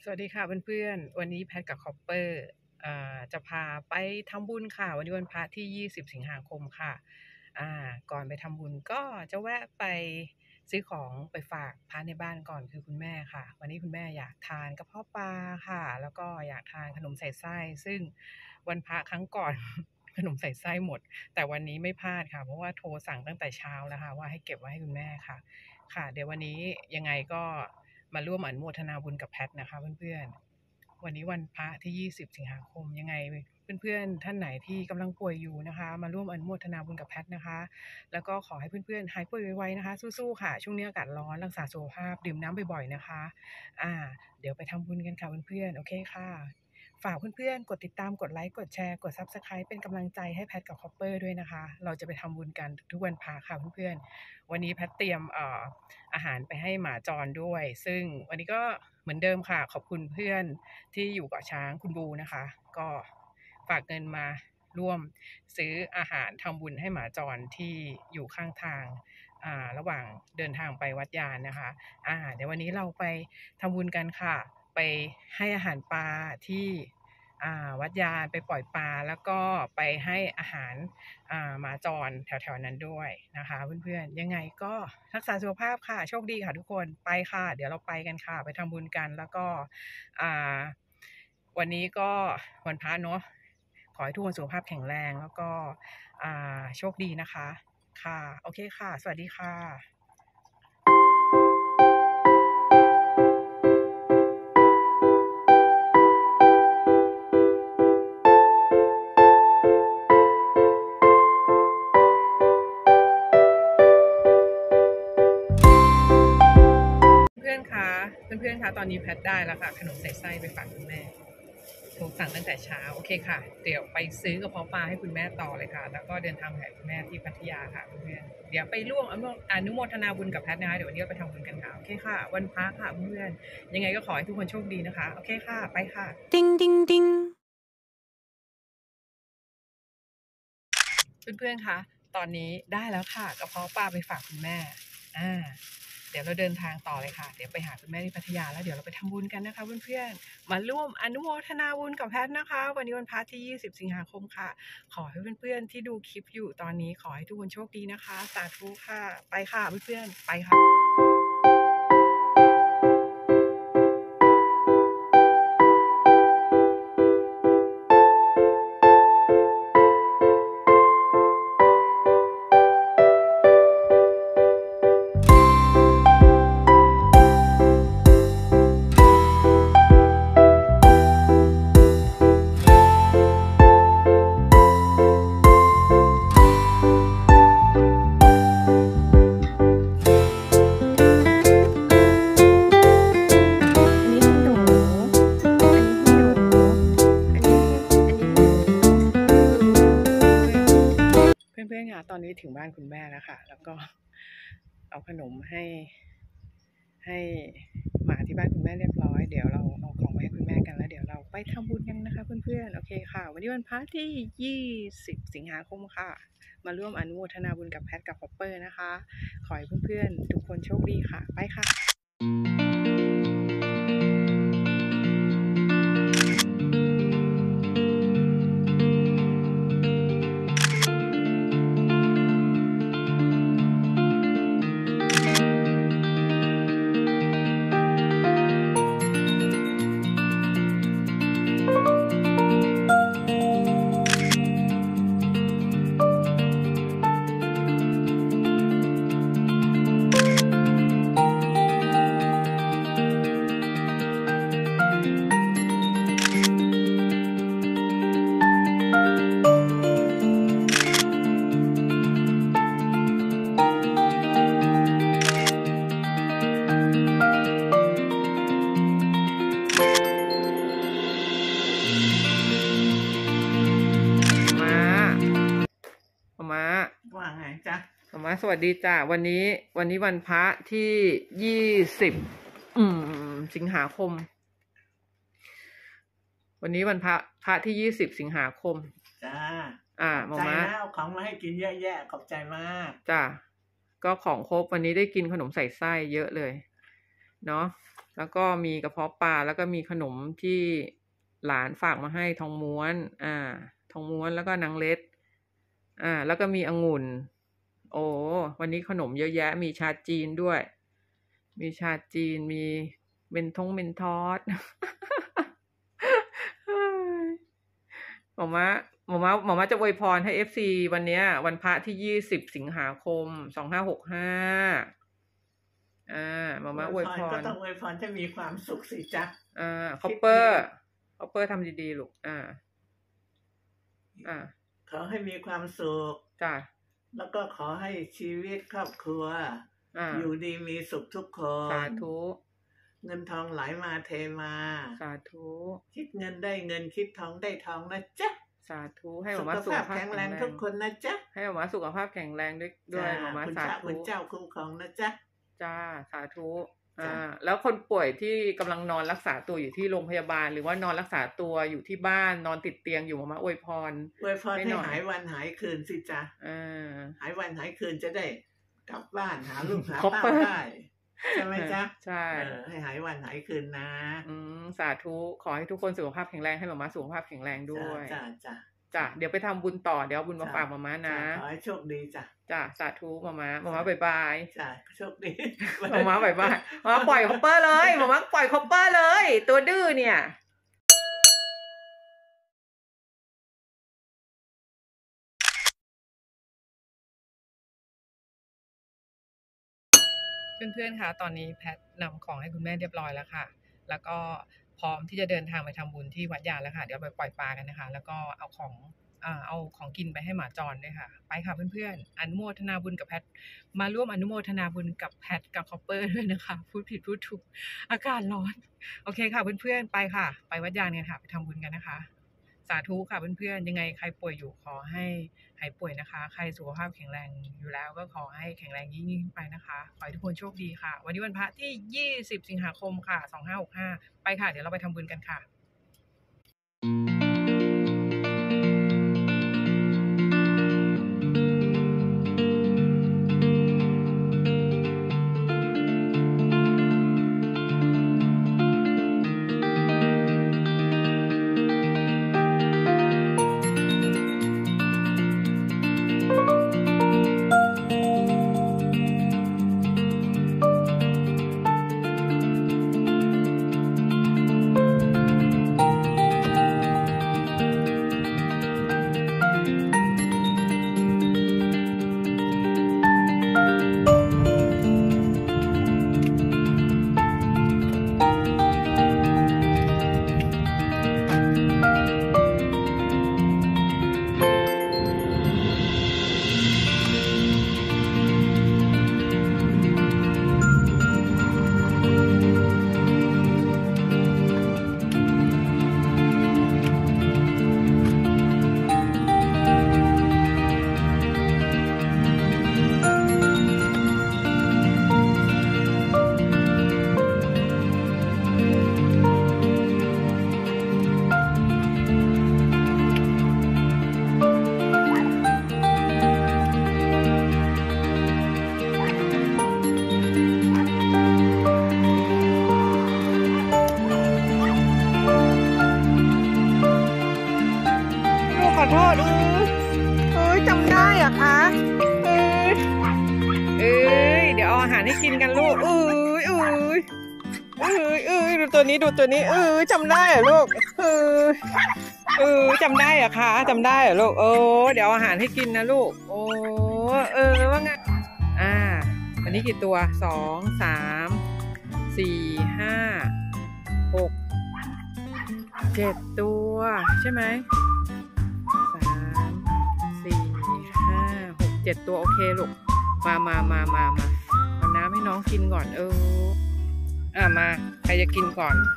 สวัสดีค่ะเพื่อนๆวันนี้แพทกับคอปเปอร์จะพาไปทำบุญค่ะวันนี้วันพระที่20สิงหาคมค่ะก่อนไปทำบุญก็จะแวะไปซื้อของไปฝากพระในบ้านก่อนคือคุณแม่ค่ะวันนี้คุณแม่อยากทานกระเพาะปลาค่ะแล้วก็อยากทานขนมใส่ไส้ซึ่งวันพระครั้งก่อน ขนมใส่ไส้หมดแต่วันนี้ไม่พลาดค่ะเพราะว่าโทรสั่งตั้งแต่เช้าแล้วค่ะว่าให้เก็บไว้ให้คุณแม่ค่ะเดี๋ยววันนี้ยังไงก็มาร่วมอนุโมทนาบุญกับแพทนะคะเพื่อนๆวันนี้วันพระที่20สิงหาคมยังไงเพื่อนๆท่านไหนที่กำลังป่วยอยู่นะคะมาร่วมอนุโมทนาบุญกับแพทนะคะแล้วก็ขอให้เพื่อนๆหายป่วยไวๆนะคะสู้ๆค่ะช่วงนี้อากาศร้อนรักษาสุขภาพดื่มน้ำบ่อยๆนะคะเดี๋ยวไปทำบุญกันค่ะเพื่อนๆโอเคค่ะฝากเพื่อนๆกดติดตามกดไลค์กดแชร์กด Subscribe เป็นกำลังใจให้แพทกับคอปเปอร์ด้วยนะคะเราจะไปทำบุญกันทุกวันพระค่ะเพื่อนๆวันนี้แพทเตรียมอาหารไปให้หมาจรด้วยซึ่งวันนี้ก็เหมือนเดิมค่ะขอบคุณเพื่อนที่อยู่เกาะช้างคุณบูนะคะก็ฝากเงินมาร่วมซื้ออาหารทำบุญให้หมาจรที่อยู่ข้างทางระหว่างเดินทางไปวัดยานนะคะเดี๋ยววันนี้เราไปทำบุญกันค่ะไปให้อาหารปลาที่วัดยานไปปล่อยปลาแล้วก็ไปให้อาหารหมาจรแถวๆนั้นด้วยนะคะเพื่อนๆยังไงก็รักษาสุขภาพค่ะโชคดีค่ะทุกคนไปค่ะเดี๋ยวเราไปกันค่ะไปทำบุญกันแล้วก็วันนี้ก็วันพระเนาะขอให้ทุกคนสุขภาพแข็งแรงแล้วก็โชคดีนะคะค่ะโอเคค่ะสวัสดีค่ะเพื่อนคะตอนนี้แพทได้แล้วค่ะขนมใส่ไส้ไปฝากคุณแม่โทรสั่งตั้งแต่เช้าโอเคค่ะเดี๋ยวไปซื้อกระเพาะปลาให้คุณแม่ต่อเลยค่ะแล้วก็เดินทางไปหาคุณแม่ที่พัทยาค่ะเพื่อนเดี๋ยวไปร่วมอนุโมทนาบุญกับแพทนะคะเดี๋ยววันนี้เราไปทำบุญกันค่ะโอเคค่ะวันพระค่ะเพื่อนยังไงก็ขอให้ทุกคนโชคดีนะคะโอเคค่ะไปค่ะ叮叮叮เพื่อนๆคะตอนนี้ได้แล้วค่ะกระเพาะปลาไปฝากคุณแม่เดี๋ยวเราเดินทางต่อเลยค่ะเดี๋ยวไปหาคุณแม่ที่พัทยาแล้วเดี๋ยวเราไปทำบุญกันนะคะเพื่อนๆมาร่วมอนุโมทนาบุญกับแพทนะคะวันนี้วันพระที่20สิงหาคมค่ะขอให้เพื่อนๆที่ดูคลิปอยู่ตอนนี้ขอให้ทุกคนโชคดีนะคะสาธุค่ะไปค่ะเพื่อนๆไปค่ะเพื่อนๆค่ะตอนนี้ถึงบ้านคุณแม่แล้วค่ะแล้วก็เอาขนมให้หมาที่บ้านคุณแม่เรียบร้อยเดี๋ยวเราเอาของไปให้คุณแม่กันแล้วเดี๋ยวเราไปทำบุญกันนะคะเพื่อนๆโอเคค่ะวันนี้วันพระที่20สิงหาคมค่ะมาร่วมอนุโมทนาบุญกับแพทกับคอปเปอร์นะคะขอให้เพื่อนๆทุกคนโชคดีค่ะไปค่ะมาว่าไงจ๊ะมาสวัสดีจ้ะวันนี้วันพระที่20สิงหาคมวันนี้วันพระที่20สิงหาคมจ้าหมาม่าเอาของมาให้กินเยอะแยะขอบใจมากจ้ะก็ของครบวันนี้ได้กินขนมใส่ไส้เยอะเลยเนาะแล้วก็มีกระเพาะปลาแล้วก็มีขนมที่หลานฝากมาให้ทองม้วนทองม้วนแล้วก็นางเล็ดแล้วก็มีองุ่นโอ้วันนี้ขนมเยอะแยะมีชาจีนด้วยมีชาจีนมีเมนทอส หมอม้าจะอวยพรให้ FC วันเนี้ยวันพระที่20 สิงหาคม 2565หมอม้าอวยพรก็ต้องอวยพรจะมีความสุขสิจ๊ะคอปเปอร์ทำดีๆลูกขอให้มีความสุขจ้ะแล้วก็ขอให้ชีวิตครอบครัวอยู่ดีมีสุขทุกคนสาธุเงินทองไหลมาเทมาสาธุคิดเงินได้เงินคิดทองได้ทองนะจ๊ะสาธุให้หมอม้าสุขภาพแข็งแรงทุกคนนะจ๊ะให้หมอม้าสุขภาพแข็งแรงด้วยหมอม้าสาธุคุณเจ้าคุ้มครองนะจ๊ะจ้าสาธุแล้วคนป่วยที่กำลังนอนรักษาตัวอยู่ที่โรงพยาบาลหรือว่านอนรักษาตัวอยู่ที่บ้านนอนติดเตียงอยู่หมอม้าอวยพรให้หายวันหายคืนสิจ๊ะหายวันหายคืนจะได้กลับบ้านหาลูกหาเต้าได้ใช่ไหมจ๊ะใช่ให้หายวันหายคืนนะสาธุขอให้ทุกคนสุขภาพแข็งแรงให้หมอม้าสุขภาพแข็งแรงด้วยจ้ะเดี๋ยวไปทำบุญต่อเดี๋ยวบุญมาฝากหมอม้านะขอให้โชคดีจ้ะสาธุหมอม้าบ๊ายบายจ้ะโชคดีหมอม้าบ๊ายบายหมอม้าปล่อยคอปเปอร์เลยหมอม้าปล่อยคอปเปอร์เลยตัวดื้อเนี่ยเพื่อนๆค่ะตอนนี้แพทนำของให้คุณแม่เรียบร้อยแล้วค่ะแล้วก็พร้อมที่จะเดินทางไปทำบุญที่วัดยาแล้วค่ะเดี๋ยวไปปล่อยปลากันนะคะแล้วก็เอาของกินไปให้หมาจรด้วยค่ะไปค่ะเพื่อนๆอนุโมทนาบุญกับแพทมาร่วมอนุโมทนาบุญกับแพทกับคอปเปอร์ด้วยนะคะพูดผิดพูดถูกอากาศร้อนโอเคค่ะเพื่อนๆไปค่ะไปวัดยาเนี่ยค่ะไปทำบุญกันนะคะสาธุค่ะเพื่อนๆยังไงใครป่วยอยู่ขอให้หายป่วยนะคะใครสุขภาพแข็งแรงอยู่แล้วก็ขอให้แข็งแรงยิ่งขึ้นไปนะคะขอให้ทุกคนโชคดีค่ะวันนี้วันพระที่20 สิงหาคมค่ะ2565ไปค่ะเดี๋ยวเราไปทำบุญกันค่ะเดี๋ยวเอาอาหารให้กินกันลูกดูตัวนี้จำได้เหรอลูกจำได้เหรอคะจำได้เหรอลูกเดี๋ยวอาหารให้กินนะลูกว่าไงวันนี้กี่ตัว2 3 4 5 6 7ตัวใช่ไหม3 4 5 6 7ตัวโอเคลูกมาเอาน้ำให้น้องกินก่อนมาใครจะกินก่อน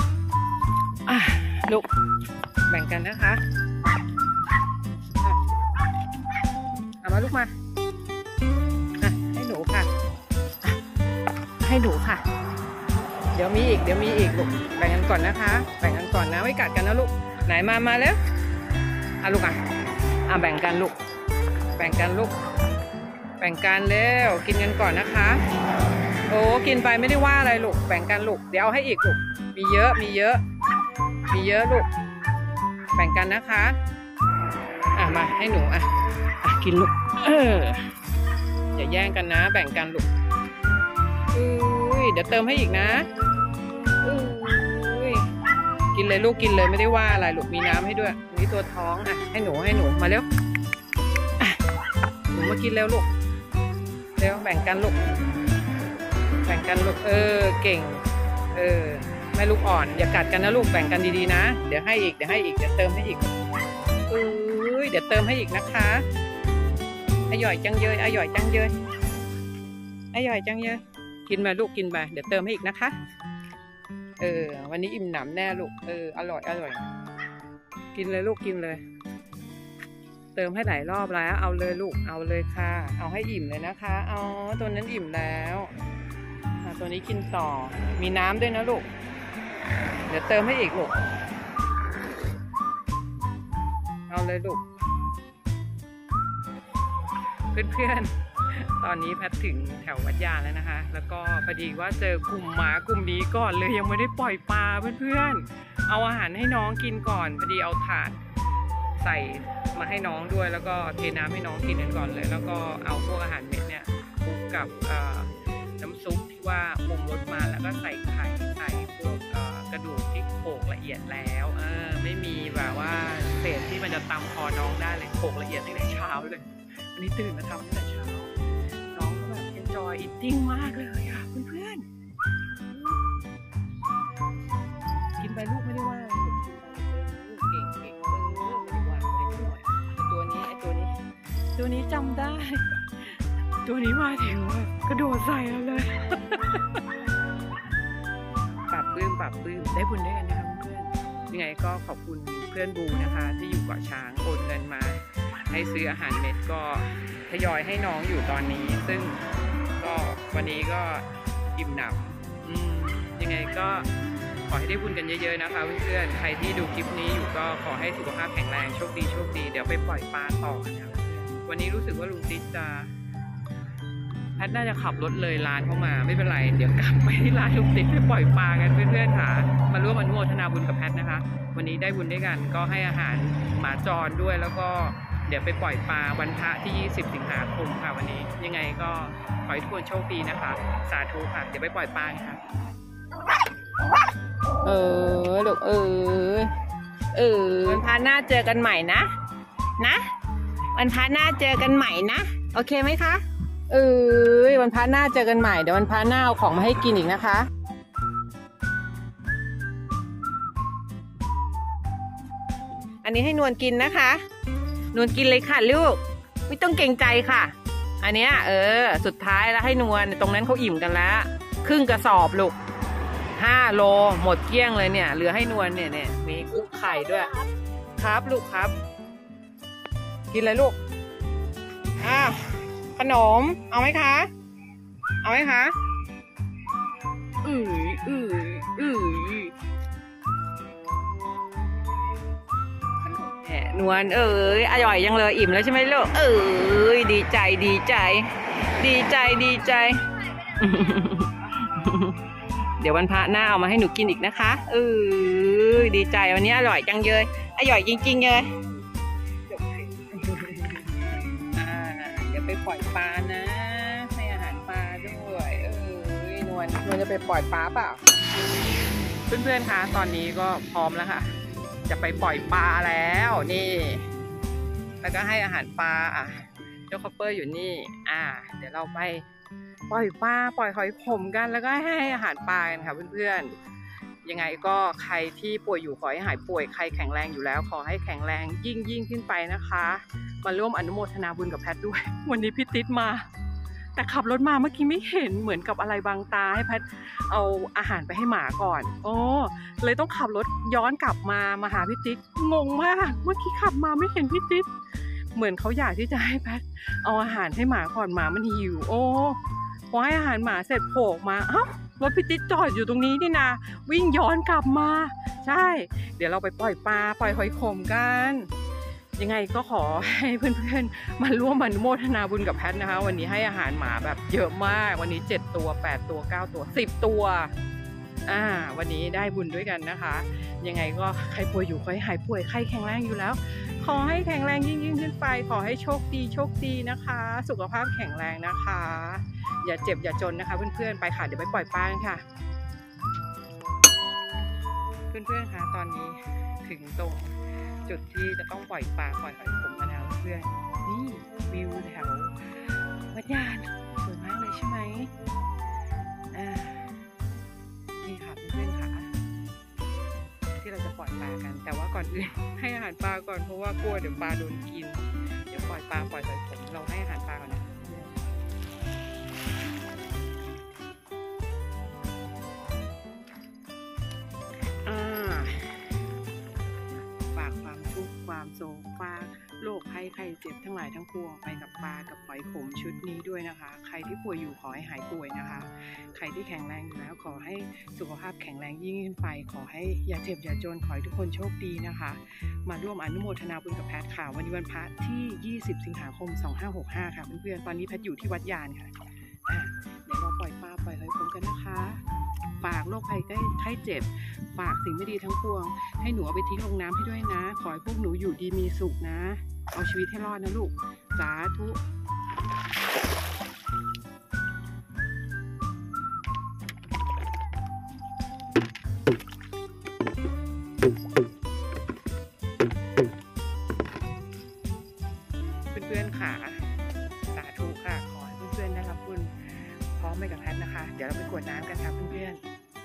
ลูกแบ่งกันนะคะเอามาลูกมาให้หนูค่ะเดี๋ยวมีอีกลูกแบ่งกันก่อนนะคะแบ่งกันก่อนนะไม่กัดกันนะลูกไหนมาแล้วลูกแบ่งกันลูกแบ่งกันเร็วกินกันก่อนนะคะโอ้กินไปไม่ได้ว่าอะไรลูกแบ่งกันลูกเดี๋ยวเอาให้อีกลูกมีเยอะลูกแบ่งกันนะคะมาให้หนูกินลูกอย่าแย่งกันนะแบ่งกันลูกเดี๋ยวเติมให้อีกนะกินเลยลูกกินเลยไม่ได้ว่าอะไรลูกมีน้ำให้ด้วยนี่ตัวท้องให้หนูมาเร็วหนูมากินเร็วลูกเร็วแบ่งกันลูกเก่งแม่ลูกอ่อนอย่ากัดกันนะลูกแบ่งกันดีๆนะเดี๋ยวให้อีกเดี๋ยวเติมให้อีกเดี๋ยวเติมให้อีกนะคะอร่อยจังเยยกินมาลูกกินไปเดี๋ยวเติมให้อีกนะคะวันนี้อิ่มหนำแน่ลูกอร่อยกินเลยลูกกินเลยเติมให้หลายรอบแล้วเอาเลยลูกเอาเลยค่ะเอาให้อิ่มเลยนะคะตัวนั้นอิ่มแล้วตัวนี้กินต่อมีน้ำด้วยนะลูกเดี๋ยวเติมให้อีกลูกเอาเลยลูกเพื่อนๆตอนนี้แพทถึงแถววัดยาแล้วนะคะแล้วก็พอดีว่าเจอกลุ่มหมากลุ่มนี้ก่อนเลยยังไม่ได้ปล่อยปลาเพื่อนๆเอาอาหารให้น้องกินก่อนพอดีเอาถาดใส่มาให้น้องด้วยแล้วก็เทน้ำให้น้องกินกันก่อนเลยแล้วก็เอาพวกอาหารเม็ดเนี่ยคลุกกับน้ำซุปที่ว่าปรุงรสมาแล้วก็ใส่ไข่ใส่พวกกระดูกที่โขลกละเอียดแล้วไม่มีแบบว่าเศษที่มันจะตำคอน้องได้เลยโขลกละเอียดตั้งแต่เช้าเลยวันนี้ตื่นมาทำตั้งแต่เช้าน้องก็แบบ enjoy eating มากเลยค่ะเพื่อนๆกินไปลูกไม่ได้ว่าเก่งไม่ได้ว่าอะไรหน่อยตัวนี้จำได้ตัวนี้มาถึงกระโดดใส่เราเลยปรับปลื้มได้บุญด้วยกันนะคะเพื่อนยังไงก็ขอบคุณเพื่อนบูนะคะที่อยู่เกาะช้างโอนเงินมาให้ซื้ออาหารเม็ดก็ทยอยให้น้องอยู่ตอนนี้ซึ่งก็วันนี้ก็อิ่มหนำยังไงก็ขอให้ได้บุญกันเยอะๆนะคะเพื่อนๆใครที่ดูคลิปนี้อยู่ก็ขอให้สุขภาพแข็งแรงโชคดีเดี๋ยวไปปล่อยปลาต่อนะวันนี้รู้สึกว่าลุงติ๊กจะแพทน่าจะขับรถเลยร้านเข้ามาไม่เป็นไรเดี๋ยวกลับไปที่ร้านลุงติ๊กไปปล่อยปลากันเพื่อนๆค่ะมาร่วมอนุโมทนาบุญกับแพทนะคะวันนี้ได้บุญด้วยกันก็ให้อาหารหมาจรด้วยแล้วก็เดี๋ยวไปปล่อยปลาวันพระที่20 สิงหาคมค่ะวันนี้ยังไงก็ขอให้ทุกคนโชคดีนะคะสาธุค่ะเดี๋ยวไปปล่อยปลาค่ะลูกวันพระหน้าเจอกันใหม่นะวันพระหน้าเจอกันใหม่นะโอเคไหมคะวันพระหน้าเจอกันใหม่เดี๋ยววันพระหน้าเอาของมาให้กินอีกนะคะอันนี้ให้นวลกินนะคะนวลกินเลยค่ะลูกไม่ต้องเกรงใจค่ะอันเนี้ยสุดท้ายแล้วให้นวลตรงนั้นเขาอิ่มกันแล้วครึ่งกระสอบลูก5 โลหมดเกลี้ยงเลยเนี่ยเหลือให้นวลเนี่ยมีกุ๊กไข่ด้วยครับลูกครับกินเลยลูกขนมเอาไหมคะนวลอร่อยยังเลยอิ่มแล้วใช่ไหมลูกดีใจเดี๋ยววันพระหน้าเอามาให้หนูกินอีกนะคะดีใจวันนี้อร่อยจังเลยอร่อยจริงๆเลยเดี๋ยวไปปล่อยปลานะให้อาหารปลาด้วยนวลจะไปปล่อยปลาเปล่าเพื่อนๆคะตอนนี้ก็พร้อมแล้วค่ะจะไปปล่อยปลาแล้วนี่แล้วก็ให้อาหารปลาเจ้าคอปเปอร์อยู่นี่เดี๋ยวเราไปปล่อยปลาปล่อยหอยขมกันแล้วก็ให้อาหารปลากันค่ะเพื่อนๆยังไงก็ใครที่ป่วยอยู่ขอให้หายป่วยใครแข็งแรงอยู่แล้วขอให้แข็งแรงยิ่งขึ้นไปนะคะมาร่วมอนุโมทนาบุญกับแพทด้วยวันนี้พี่ติ๊ดมาแต่ขับรถมาเมื่อกี้ไม่เห็นเหมือนกับอะไรบังตาให้แพทเอาอาหารไปให้หมาก่อนเลยต้องขับรถย้อนกลับมาหาพี่ติ๊ดงงมากเมื่อกี้ขับมาไม่เห็นพี่ติ๊ดเหมือนเขาอยากที่จะให้แพทเอาอาหารให้หมาก่อนหมามันหิวพอให้อาหารหมาเสร็จโผล่มารถพี่ติ๊ดจอดอยู่ตรงนี้นี่นะวิ่งย้อนกลับมาใช่เดี๋ยวเราไปปล่อยปลาปล่อยหอยขมกันยังไงก็ขอให้เพื่อนๆมาร่วมอนุโมทนาบุญกับแพทนะคะวันนี้ให้อาหารหมาแบบเยอะมากวันนี้7ตัว8ตัว9ตัว10ตัววันนี้ได้บุญด้วยกันนะคะยังไงก็ใครป่วยอยู่ขอให้หายป่วยใครแข็งแรงอยู่แล้วขอให้แข็งแรงยิ่งขึ้นไปขอให้โชคดีนะคะสุขภาพแข็งแรงนะคะอย่าเจ็บอย่าจนนะคะเพื่อนๆไปค่ะเดี๋ยวไปปล่อยปลาค่ะเพื่อนๆคะตอนนี้ถึงตรงจุดที่จะต้องปล่อยปลาปล่อยหอยขมมาแล้วเพื่อนนี่วิวแถววัดยานสวยมากเลยใช่ไหมนี่ค่ะเพื่อนๆค่ะที่เราจะปล่อยปลากันแต่ว่าก่อนอื่นให้อาหารปลาก่อนเพราะว่ากลัวเดี๋ยวปลาโดนกินเดี๋ยวปล่อยปลาปล่อยหอยขมเราให้อาหารปลาก่อนนะความโศกฝากโรคภัยไข้เจ็บทั้งหลายทั้งปวงไปกับปลากับหอยขมชุดนี้ด้วยนะคะใครที่ป่วยอยู่ขอให้หายป่วยนะคะใครที่แข็งแรงอยู่แล้วขอให้สุขภาพแข็งแรงยิ่งขึ้นไปขอให้อย่าเจ็บอย่าจนขอให้ทุกคนโชคดีนะคะมาร่วมอนุโมทนาบุญกับแพทค่ะวันนี้วันพระที่20สิงหาคม2565ค่ะเพื่อนๆตอนนี้แพทอยู่ที่วัดยานค่ะเดี๋ยวเราปล่อยปลาปล่อยหอยขมกันนะคะฝากโรคภัยไข้เจ็บฝากสิ่งไม่ดีทั้งปวงให้หนูเอาไปทิ้งลงน้ำให้ด้วยนะขอให้พวกหนูอยู่ดีมีสุขนะเอาชีวิตให้รอดนะลูกสาธุเพื่อนๆค่ะสาธุค่ะขอให้เพื่อนๆได้รับบุญพร้อมไปกับแพทนะคะเดี๋ยวเราไปกรวดน้ำกันค่ะเพื่อนๆ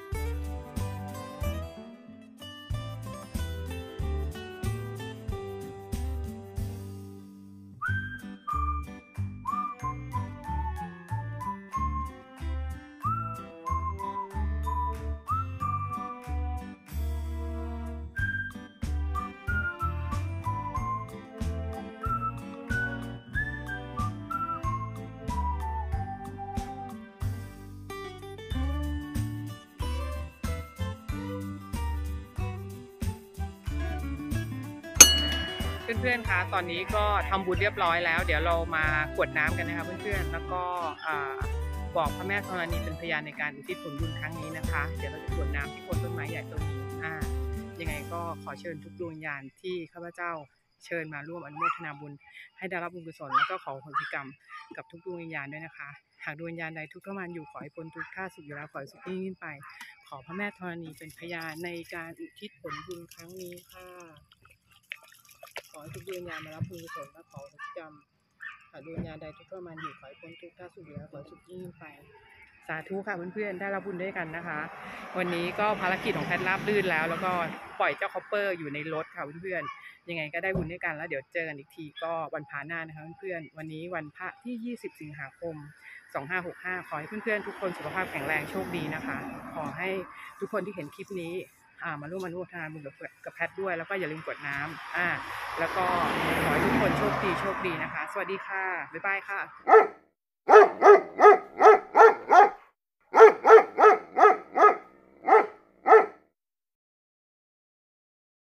เพื่อนๆคะตอนนี้ก็ทำบุญเรียบร้อยแล้วเดี๋ยวเรามากรวดน้ำกันนะคะเพื่อนๆแล้วก็บอกพระแม่ธรณีเป็นพยานในการอุทิศผลบุญครั้งนี้นะคะเดี๋ยวเราจะกรวดน้ำที่โคนต้นไม้ใหญ่ต้นนี้ยังไงก็ขอเชิญทุกดวงวิญญาณที่ข้าพเจ้าเชิญมาร่วมอนุโมทนาบุญให้ได้รับบุญกุศลแล้วก็ขอโหสิกรรมกับทุกดวงวิญญาณด้วยนะคะหากดวงวิญญาณใดทุกข์ทรมานอยู่ขอให้พ้นทุกข์ถ้าสุขอยู่แล้วขอให้สุขยิ่งขึ้นไปขอพระแม่ธรณีเป็นพยานในการอุทิศผลบุญครั้งนี้ค่ะขอให้ทุกดวงวิญญาณมารับบุญกุศลและขอโหสิกรรมหากดวงวิญญาณใดทุกข์ทรมานอยู่ขอให้พ้นทุกข์ถ้าสุขอยู่แล้วขอให้สุขยิ่งขึ้นไปสาธุค่ะเพื่อนๆได้รับบุญด้วยกันนะคะวันนี้ก็ภารกิจของแพทราบรื่นแล้วก็ปล่อยเจ้าคอปเปอร์อยู่ในรถค่ะเพื่อนๆยังไงก็ได้บุญด้วยกันแล้วเดี๋ยวเจอกันอีกทีก็วันพระหน้านะคะเพื่อนๆวันนี้วันพระที่20สิงหาคม2565ขอให้เพื่อนๆทุกคนสุขภาพแข็งแรงโชคดีนะคะขอให้ทุกคนที่เห็นคลิปนี้มาร่วมอนุโมทนาบุญกับแพทด้วยแล้วก็อย่าลืมกดน้ำแล้วก็ขอให้ทุกคนโชคดีนะคะสวัสดีค่ะบ๊ายบายค่ะ